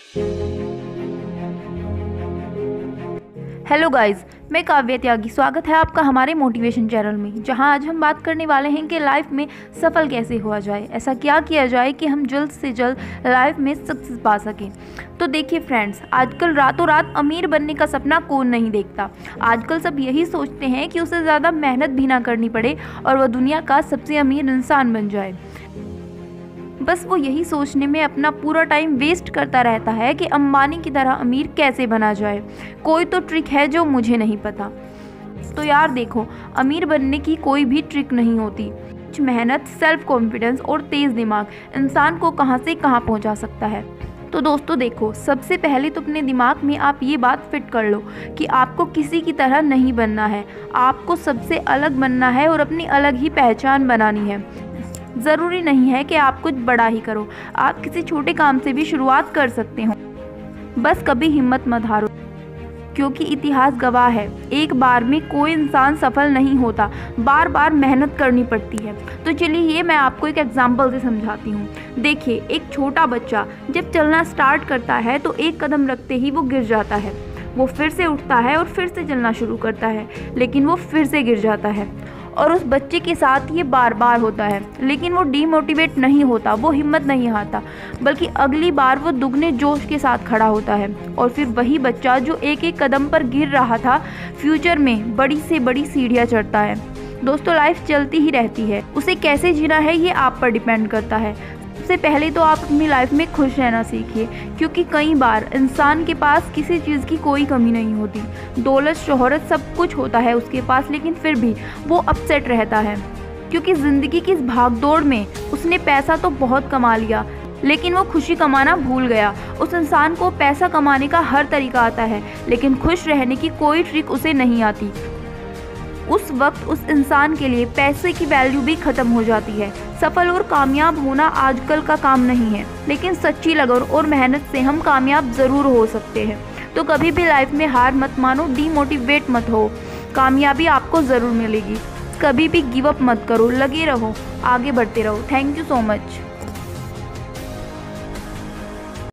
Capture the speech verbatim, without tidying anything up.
Hello guys, मैं काव्या त्यागी। स्वागत है आपका हमारे मोटिवेशन चैनल में, जहां आज हम बात करने वाले हैं कि लाइफ में सफल कैसे हुआ जाए। ऐसा क्या किया जाए कि हम जल्द से जल्द लाइफ में सक्सेस पा सकें। तो देखिए फ्रेंड्स, आजकल रातों रात अमीर बनने का सपना कौन नहीं देखता। आजकल सब यही सोचते हैं कि उसे ज़्यादा मेहनत भी ना करनी पड़े और वह दुनिया का सबसे अमीर इंसान बन जाए। बस वो यही सोचने में अपना पूरा टाइम वेस्ट करता रहता है कि अंबानी की तरह अमीर कैसे बना जाए। कोई तो ट्रिक है जो मुझे नहीं पता। तो यार देखो, अमीर बनने की कोई भी ट्रिक नहीं होती। कुछ मेहनत, सेल्फ कॉन्फिडेंस और तेज़ दिमाग इंसान को कहां से कहां पहुंचा सकता है। तो दोस्तों देखो, सबसे पहले तो अपने दिमाग में आप ये बात फिट कर लो कि आपको किसी की तरह नहीं बनना है। आपको सबसे अलग बनना है और अपनी अलग ही पहचान बनानी है। ज़रूरी नहीं है कि आप कुछ बड़ा ही करो, आप किसी छोटे काम से भी शुरुआत कर सकते हो। बस कभी हिम्मत मत हारो, क्योंकि इतिहास गवाह है, एक बार में कोई इंसान सफल नहीं होता, बार बार मेहनत करनी पड़ती है। तो चलिए ये मैं आपको एक एग्जांपल से समझाती हूँ। देखिए, एक छोटा बच्चा जब चलना स्टार्ट करता है तो एक कदम रखते ही वो गिर जाता है। वो फिर से उठता है और फिर से चलना शुरू करता है, लेकिन वो फिर से गिर जाता है। और उस बच्चे के साथ ये बार बार होता है, लेकिन वो डीमोटिवेट नहीं होता, वो हिम्मत नहीं हारता, बल्कि अगली बार वो दुगने जोश के साथ खड़ा होता है। और फिर वही बच्चा जो एक एक कदम पर गिर रहा था, फ्यूचर में बड़ी से बड़ी सीढ़ियाँ चढ़ता है। दोस्तों, लाइफ चलती ही रहती है, उसे कैसे जीना है ये आप पर डिपेंड करता है। सबसे पहले तो आप अपनी लाइफ में खुश रहना सीखिए, क्योंकि कई बार इंसान के पास किसी चीज़ की कोई कमी नहीं होती। दौलत, शोहरत सब कुछ होता है उसके पास, लेकिन फिर भी वो अपसेट रहता है, क्योंकि ज़िंदगी की इस भागदौड़ में उसने पैसा तो बहुत कमा लिया, लेकिन वो खुशी कमाना भूल गया। उस इंसान को पैसा कमाने का हर तरीका आता है, लेकिन खुश रहने की कोई ट्रिक उसे नहीं आती। उस वक्त उस इंसान के लिए पैसे की वैल्यू भी ख़त्म हो जाती है। सफल और कामयाब होना आजकल का काम नहीं है, लेकिन सच्ची लगन और मेहनत से हम कामयाब ज़रूर हो सकते हैं। तो कभी भी लाइफ में हार मत मानो, डीमोटिवेट मत हो, कामयाबी आपको ज़रूर मिलेगी। कभी भी गिव अप मत करो, लगे रहो, आगे बढ़ते रहो। Thank you so much.